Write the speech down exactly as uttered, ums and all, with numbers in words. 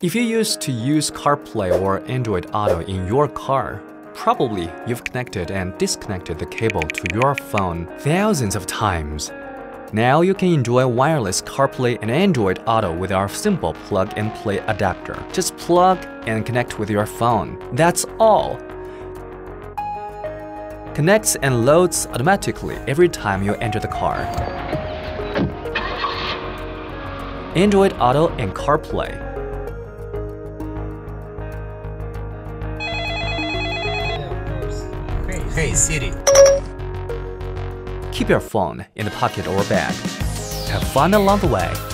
If you used to use CarPlay or Android Auto in your car, probably you've connected and disconnected the cable to your phone thousands of times. Now you can enjoy wireless CarPlay and Android Auto with our simple plug-and-play adapter. Just plug and connect with your phone. That's all. Connects and loads automatically every time you enter the car. Android Auto and CarPlay. Hey Siri. Keep your phone in the pocket or bag. Have fun along the way.